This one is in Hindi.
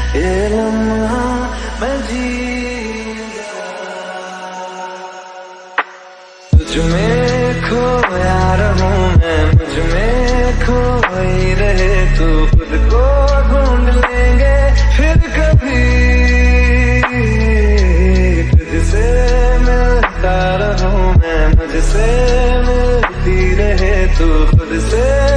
ये लम्हा मैं जी तुझ में खोया रहूं मैं, मुझ में खोई रहे तू, खुद को ढूंढ लेंगे फिर कभी। तुझसे मिलता रहूं मैं, मुझसे मिलती रहे तू, खुद से